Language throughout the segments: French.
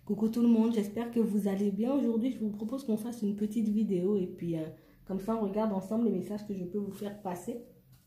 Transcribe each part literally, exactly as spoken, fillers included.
Coucou tout le monde, j'espère que vous allez bien. Aujourd'hui, je vous propose qu'on fasse une petite vidéo et puis euh, comme ça, on regarde ensemble les messages que je peux vous faire passer.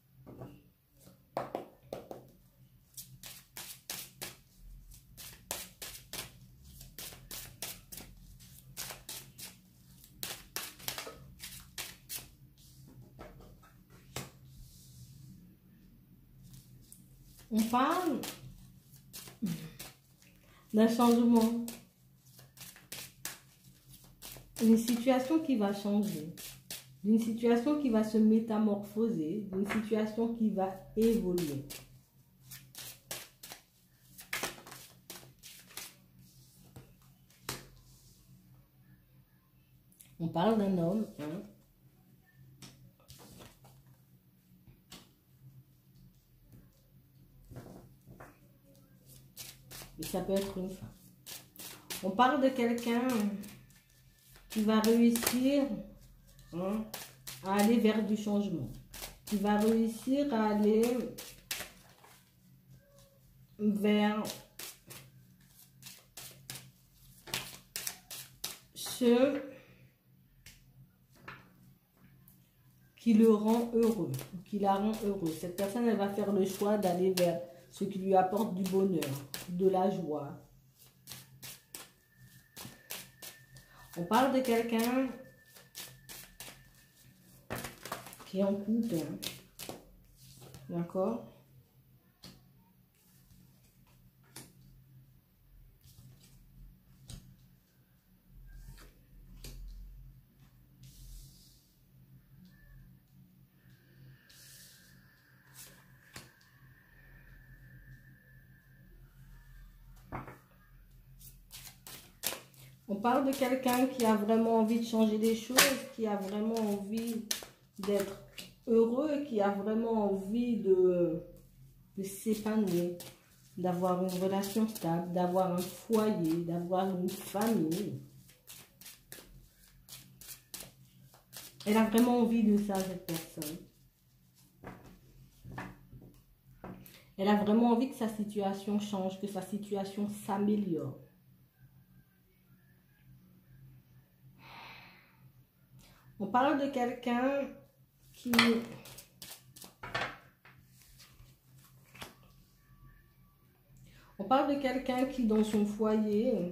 On parle d'un changement, une situation qui va changer, d'une situation qui va se métamorphoser, d'une situation qui va évoluer. On parle d'un homme, hein. Et ça peut être une femme. On parle de quelqu'un qui va réussir hein, à aller vers du changement. Qui va réussir à aller vers ce qui le rend heureux, qui la rend heureuse. Cette personne, elle va faire le choix d'aller vers ce qui lui apporte du bonheur, de la joie. On parle de quelqu'un qui est en couple, hein. D'accord? On parle de quelqu'un qui a vraiment envie de changer des choses, qui a vraiment envie d'être heureux, qui a vraiment envie de, de s'épanouir, d'avoir une relation stable, d'avoir un foyer, d'avoir une famille. Elle a vraiment envie de ça, cette personne. Elle a vraiment envie que sa situation change, que sa situation s'améliore. On parle de quelqu'un qui... On parle de quelqu'un qui, dans son foyer,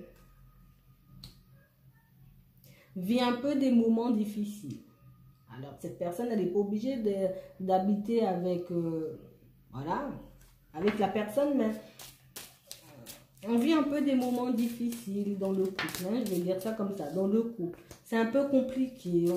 vit un peu des moments difficiles. Alors, cette personne, elle n'est pas obligée d'habiter avec... Euh, voilà, avec la personne, mais... On vit un peu des moments difficiles dans le couple, hein, je vais dire ça comme ça, dans le couple. C'est un peu compliqué,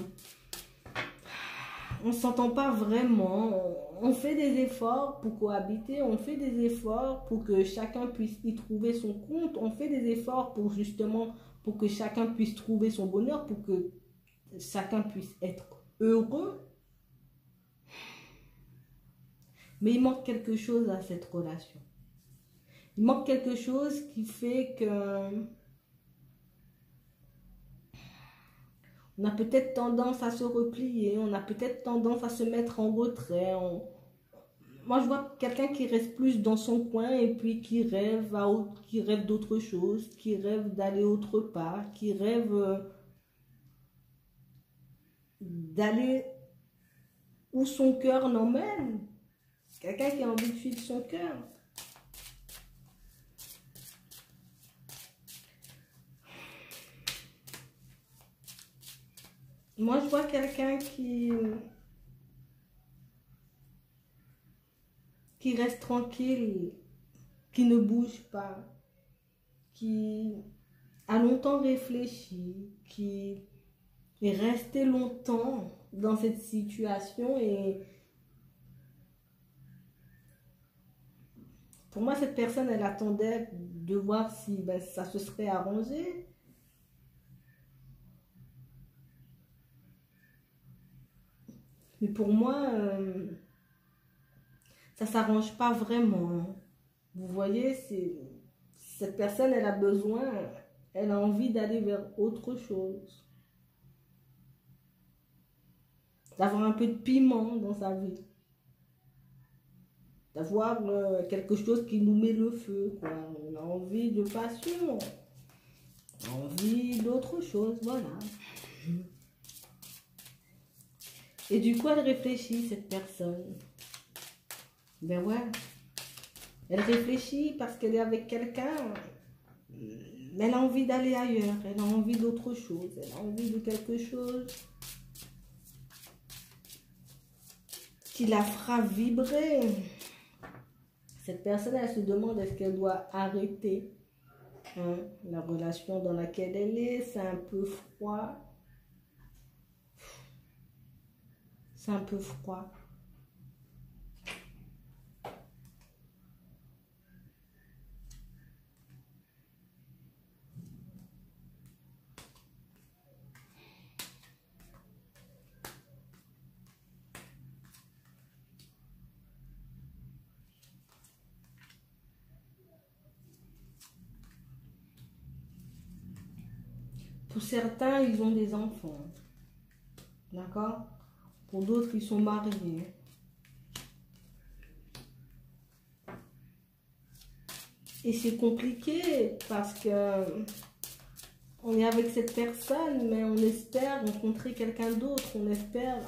on ne s'entend pas vraiment, on fait des efforts pour cohabiter, on fait des efforts pour que chacun puisse y trouver son compte, on fait des efforts pour justement, pour que chacun puisse trouver son bonheur, pour que chacun puisse être heureux. Mais il manque quelque chose à cette relation. Il manque quelque chose qui fait que on a peut-être tendance à se replier, on a peut-être tendance à se mettre en retrait. On... Moi, je vois quelqu'un qui reste plus dans son coin et puis qui rêve, à... qui rêve d'autre chose, qui rêve d'aller autre part, qui rêve euh, d'aller où son cœur l'emmène. Quelqu'un qui a envie de suivre son cœur. Moi, je vois quelqu'un qui, qui reste tranquille, qui ne bouge pas, qui a longtemps réfléchi, qui est resté longtemps dans cette situation et pour moi, cette personne, elle attendait de voir si ben, ça se serait arrangé. Mais pour moi, euh, ça ne s'arrange pas vraiment. Vous voyez, cette personne, elle a besoin, elle a envie d'aller vers autre chose. D'avoir un peu de piment dans sa vie. D'avoir euh, quelque chose qui nous met le feu, quoi. On a envie de passion. envie d'autre chose, voilà. Et du coup, elle réfléchit, cette personne. Ben ouais. Elle réfléchit parce qu'elle est avec quelqu'un. Elle a envie d'aller ailleurs. Elle a envie d'autre chose. Elle a envie de quelque chose qui la fera vibrer. Cette personne, elle se demande est-ce qu'elle doit arrêter hein, la relation dans laquelle elle est. C'est un peu froid. C'est un peu froid. Pour certains, ils ont des enfants. D'accord? Pour d'autres, ils sont mariés. Et c'est compliqué parce que on est avec cette personne, mais on espère rencontrer quelqu'un d'autre. On espère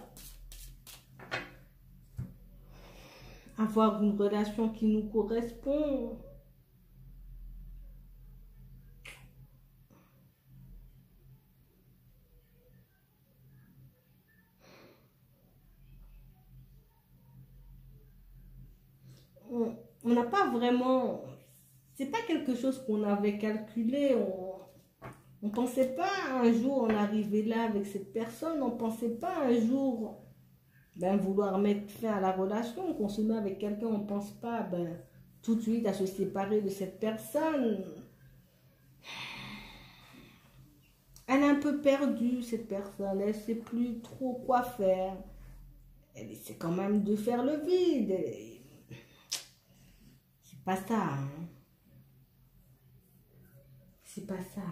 avoir une relation qui nous correspond. On n'a pas vraiment... C'est pas quelque chose qu'on avait calculé. On ne pensait pas un jour en arriver là avec cette personne. On ne pensait pas un jour ben, vouloir mettre fin à la relation. Qu'on se met avec quelqu'un, on ne pense pas ben, tout de suite à se séparer de cette personne. Elle est un peu perdue, cette personne. Elle ne sait plus trop quoi faire. Elle essaie quand même de faire le vide. C'est pas ça. Hein. C'est pas ça.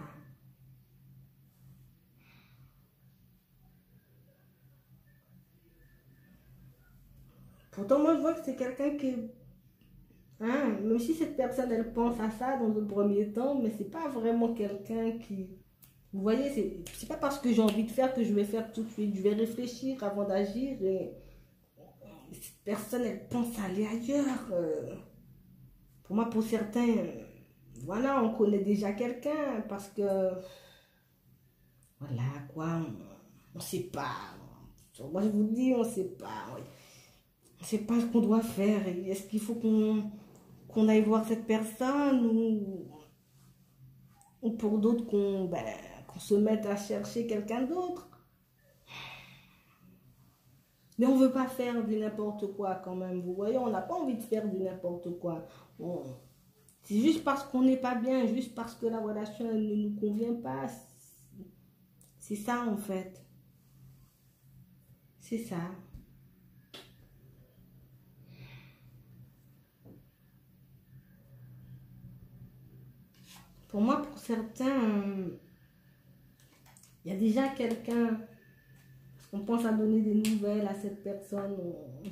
Pourtant, moi, je vois que c'est quelqu'un qui... Hein, même si cette personne, elle pense à ça dans un premier temps, mais c'est pas vraiment quelqu'un qui... Vous voyez, c'est pas parce que j'ai envie de faire que je vais faire tout de suite. Je vais réfléchir avant d'agir. Et cette personne, elle pense à aller ailleurs. Pour moi, pour certains, voilà, on connaît déjà quelqu'un parce que... Voilà, quoi, on ne sait pas. Moi, je vous dis, on ne sait pas. On ne sait pas ce qu'on doit faire. Est-ce qu'il faut qu'on qu'on aille voir cette personne ou, ou pour d'autres qu'on ben, qu'on se mette à chercher quelqu'un d'autre? Mais on ne veut pas faire du n'importe quoi quand même. Vous voyez, on n'a pas envie de faire du n'importe quoi. On... C'est juste parce qu'on n'est pas bien, juste parce que la relation elle ne nous convient pas. C'est ça en fait. C'est ça. Pour moi, pour certains, il y a déjà quelqu'un, on pense à donner des nouvelles à cette personne. On...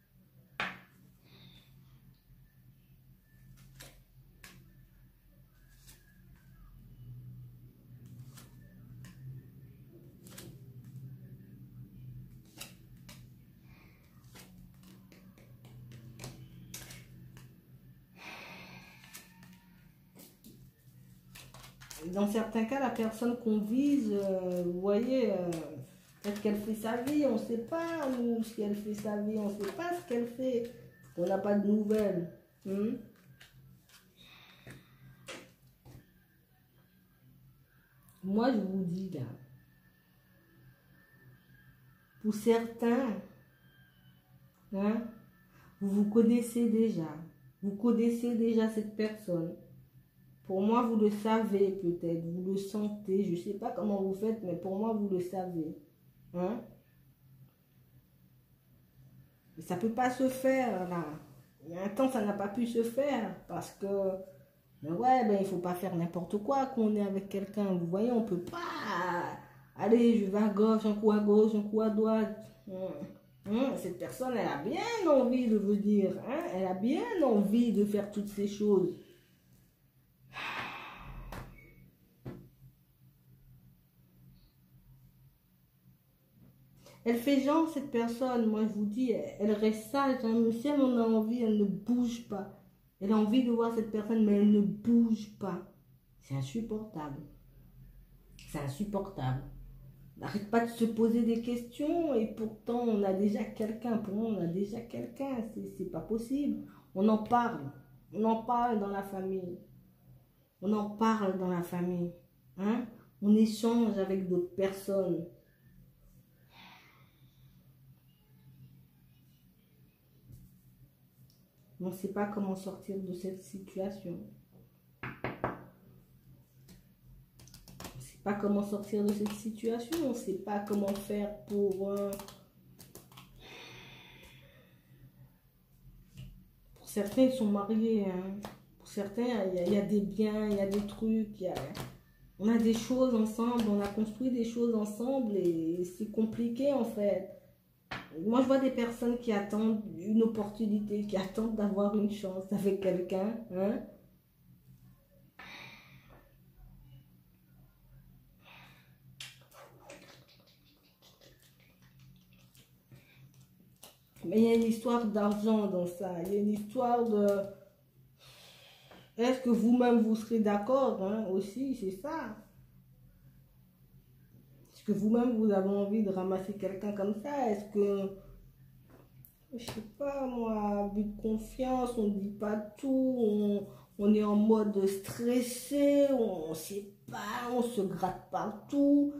Dans certains cas, la personne qu'on vise, euh, vous voyez, euh, peut-être qu'elle fait sa vie, on ne sait pas, nous, ce qu'elle fait sa vie, on ne sait pas ce qu'elle fait, on n'a pas de nouvelles. Hmm? Moi, je vous dis là, pour certains, hein, vous vous connaissez déjà, vous connaissez déjà cette personne. Pour moi, vous le savez peut-être, vous le sentez, je ne sais pas comment vous faites, mais pour moi, vous le savez. Hein? Mais ça ne peut pas se faire, là. Il y a un temps, ça n'a pas pu se faire, parce que, ben ouais, ben, il ne faut pas faire n'importe quoi quand on est avec quelqu'un. Vous voyez, on ne peut pas, allez, je vais à gauche, un coup à gauche, un coup à droite. Hum. Hum. Cette personne, elle a bien envie de vous dire, hein? Elle a bien envie de faire toutes ces choses. Elle fait genre, cette personne, moi je vous dis, elle, elle reste sage, hein, si elle en a envie, elle ne bouge pas. Elle a envie de voir cette personne, mais elle ne bouge pas. C'est insupportable. C'est insupportable. N'arrête pas de se poser des questions et pourtant on a déjà quelqu'un. Pour moi, on a déjà quelqu'un. C'est pas possible. On en parle. On en parle dans la famille. On en parle dans la famille. Hein? On échange avec d'autres personnes. On ne sait pas comment sortir de cette situation. On ne sait pas comment sortir de cette situation. On ne sait pas comment faire pour... Euh, pour certains, ils sont mariés. Hein. Pour certains, il y, y a des biens, il y a des trucs. Y a, on a des choses ensemble. On a construit des choses ensemble. Et c'est compliqué en fait. Moi, je vois des personnes qui attendent une opportunité, qui attendent d'avoir une chance avec quelqu'un. Hein? Mais il y a une histoire d'argent dans ça. Il y a une histoire de... Est-ce que vous-même, vous serez d'accord hein, aussi? C'est ça. Est-ce que vous-même, vous avez envie de ramasser quelqu'un comme ça? Est-ce que... Je sais pas, moi, but de confiance, on ne dit pas tout, on, on est en mode stressé, on ne sait pas, on se gratte partout.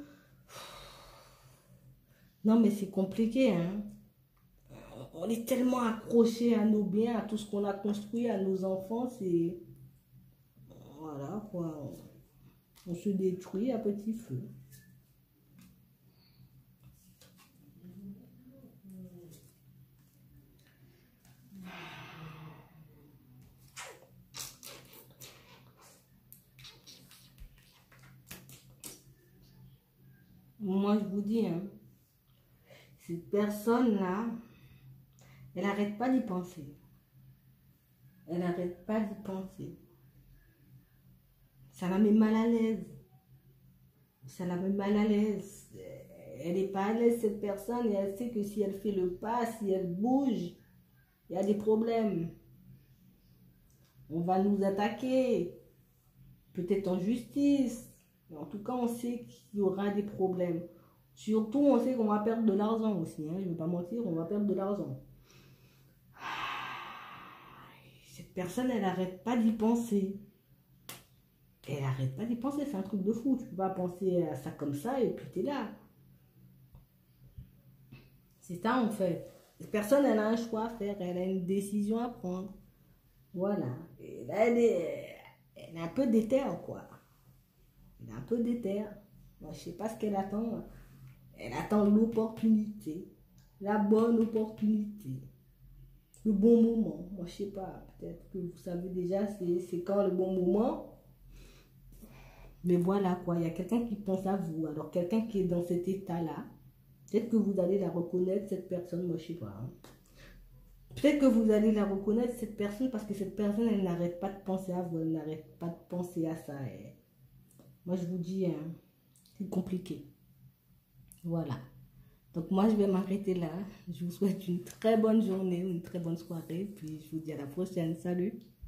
Non, mais c'est compliqué, hein. On est tellement accroché à nos biens, à tout ce qu'on a construit, à nos enfants, c'est... Voilà, quoi. On se détruit à petit feu. Moi, je vous dis, hein, cette personne-là, elle n'arrête pas d'y penser. Elle n'arrête pas d'y penser. Ça la met mal à l'aise. Ça la met mal à l'aise. Elle n'est pas à l'aise, cette personne, et elle sait que si elle fait le pas, si elle bouge, il y a des problèmes. On va nous attaquer. Peut-être en justice. Mais en tout cas, on sait qu'il y aura des problèmes. Surtout, on sait qu'on va perdre de l'argent aussi. Hein, je ne vais pas mentir, on va perdre de l'argent. Cette personne, elle n'arrête pas d'y penser. Elle n'arrête pas d'y penser. C'est un truc de fou. Tu ne peux pas penser à ça comme ça et puis tu es là. C'est ça, en fait. Cette personne, elle a un choix à faire. Elle a une décision à prendre. Voilà. Et là, elle est, elle est un peu déterre, quoi. Elle est un peu déterre. Moi, je ne sais pas ce qu'elle attend. Elle attend l'opportunité. La bonne opportunité. Le bon moment. Moi, je ne sais pas. Peut-être que vous savez déjà c'est quand le bon moment. Mais voilà, quoi. Il y a quelqu'un qui pense à vous. Alors, quelqu'un qui est dans cet état-là. Peut-être que vous allez la reconnaître, cette personne. Moi, je ne sais pas. Hein. Peut-être que vous allez la reconnaître, cette personne, parce que cette personne, elle n'arrête pas de penser à vous. Elle n'arrête pas de penser à ça. Et moi, je vous dis, hein, c'est compliqué. Voilà. Donc, moi, je vais m'arrêter là. Je vous souhaite une très bonne journée, une très bonne soirée. Puis, je vous dis à la prochaine. Salut!